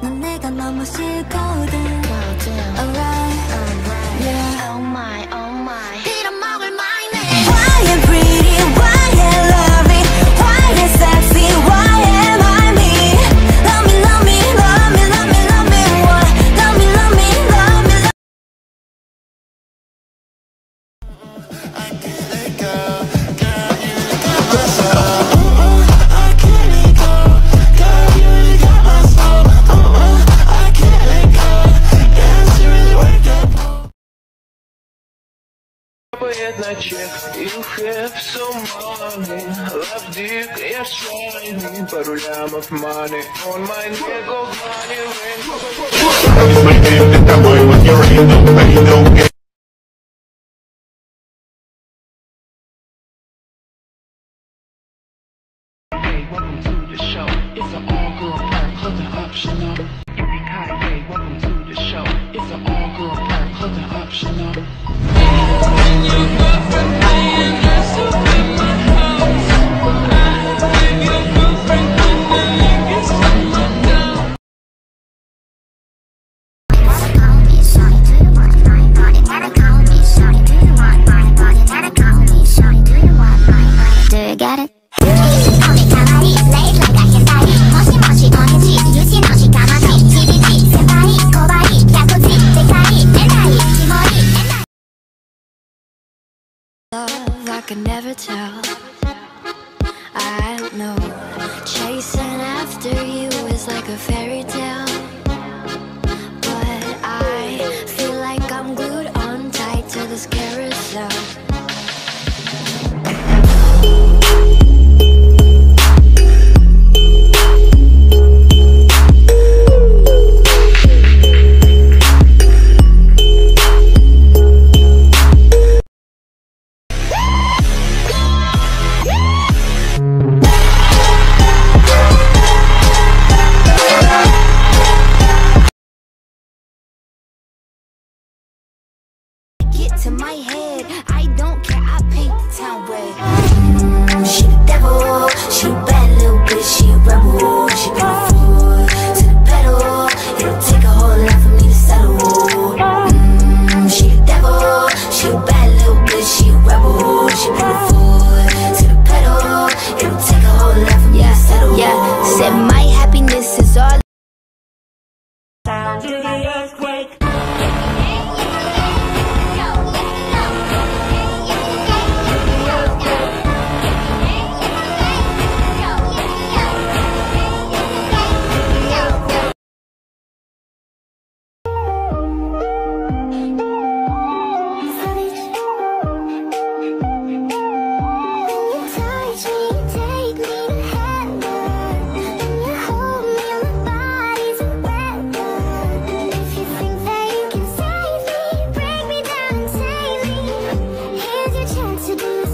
넌 내가 너무 싫거든. Alright, yeah. Oh my, oh my. 빌어먹을 my name. Why you pretty, why you lovely, why you sexy, why am I me? Love me, love me, love me, love me, love me, what? Love me, love me, love me, love me. I can't let go, girl, you got my soul. I can't let go, girl, you got my soul. I can't let go, yeah, she really worked up. На чек, you have so money. Love dick, yes, shiny. Пару лямов money on my neck, gold money ring. It's my name, это мой, вот your ain't Welcome to the show. It's an all-girl part, clothing optional. Yippee-ki-yay, welcome to the show. It's an all-girl part, clothing optional. Do you get it? Love, I could never tell. I know chasing after you is like a fairy tale, but I feel like I'm glued on tight to this carousel. To my head, I don't care, I paint the town red. She the devil, she a bad little bitch, she a rebel. She put her foot to the pedal, it'll take a whole lot for me to settle. She the devil, she a bad little bitch, she a rebel. She put her foot to the pedal, it'll take a whole lot for me to settle. Yeah, said my happiness is all down to the earthquake. To do